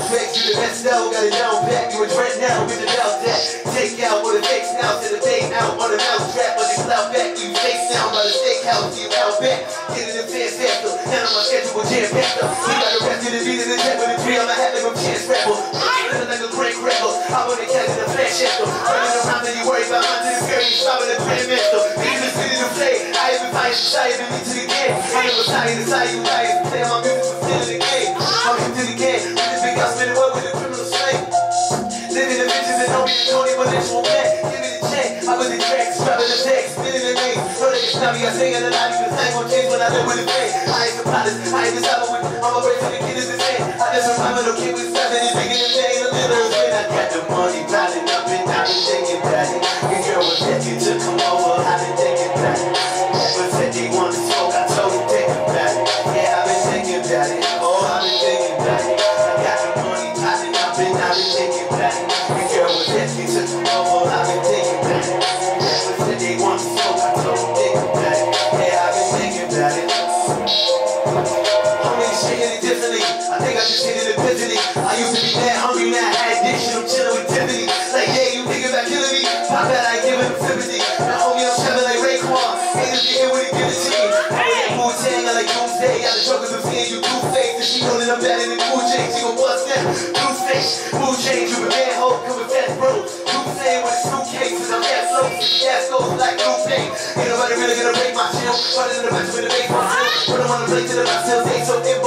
fake, you the best now, got it down back, you a dread now, with the doubt that. Take out what it takes now, to the day out, on the mouse trap, on the cloud back, you face down by the steakhouse, you out back. Get it in fast faster, and on my schedule, jam faster. We got the rest of the beat in the jet with a 3 on my hat like a chance rapper. Feeling like a great rapper, I want to catch in the flash after. Running around and you worry about my to the scary, stopping the grandmaster. Being the city to play, I even find shy, even me to the game. I never tired inside you guys, play my music for still in the game. I'm into the game, with this big house, spin it up with the criminal slave. Living the bitches and don't be the Tony, but it's won't back. Give me the check, I was the tracks, dropping the text, spinning the name. So they can stop me, I sing it a lot, because I ain't gon' change when I live with the pain. I ain't the pilot, I ain't the cyber with, I'm a race to the kid is the same. I just remember the kid with 7, he's bigger than pain, a little bit. I got the money piling up and I've been thinking about it. Your girl was asking to come over, I've been thinking about it. But said they want to smoke, I told them think about it. Yeah, I've been thinking about it, oh, I've been thinking about it. I got the money piling up and I've been thinking about it. Your girl was asking to come over, I've been thinking about it. But said they want to smoke, I told them think about it. Yeah, I've been thinking about it. Homie, this shit hit it differently. I think I just hit it epiphany. I used to be mad hungry, now I had addiction. I'm chilling with Tiffany. Like, yeah, you thinking about killing me? Pop that, I ain't giving him sympathy. Now, homie, I'm trapping like Raekwon. Ain't a nigga when he give it to me. I like Wu-Tang, I like Doomsday. Got the truckers, I'm seeing you two-face. And she know that I'm better than Cool J. She gon' bust that. Two-face, Cool J, you a bad hoe, come with fast bro. Doomsday with a suitcase, I'm gas low. Gas goes like Lupe. Ain't nobody really gonna break my chill. Running in the back with the bass, my chill. Put them on the plate to the left, still take so